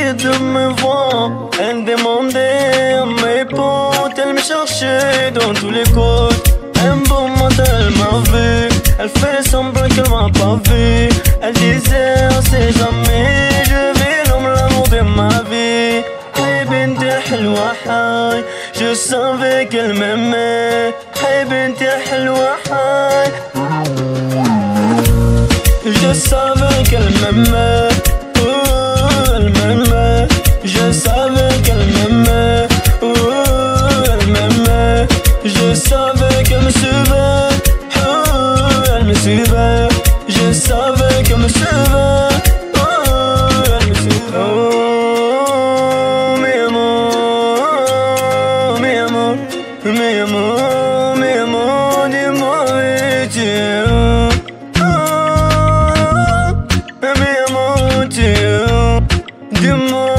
de me voir. Elle demandait à mes potes, elle me cherchait dans tous les côtés. Un beau matin elle m'a vu, elle fait semblant qu'elle m'a pas vu. Elle disait on sait jamais, je vais l'homme l'amour de ma vie. Hey binti halwa hay, je savais qu'elle m'aimait. Hey binti halwa hay, je savais qu'elle m'aimait. Oh, elle m'aimait. Je savais qu'elle m'aimait. Oh, elle m'aimait. Je savais qu'elle me suivait. Oh, elle me suivait. Je savais qu'elle me suivait. Oh, elle me suivait. Oh, mi amor, mi amor, mi amor, mi amor, dis-moi où tu es. Dis-moi